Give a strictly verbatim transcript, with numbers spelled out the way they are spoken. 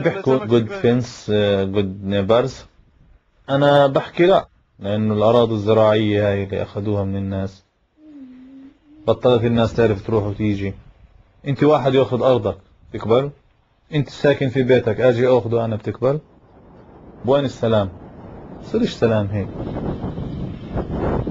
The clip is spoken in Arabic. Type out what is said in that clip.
بيحكوا good fence uh, good neighbors. أنا بحكي لا، لأنه الأراضي الزراعية هاي اللي أخذوها من الناس بطلت الناس تعرف تروح وتيجي. أنت واحد يأخذ أرضك تقبل؟ أنت ساكن في بيتك أجي أخذه أنا بتقبل؟ وين السلام؟ صيرش سلام هيك.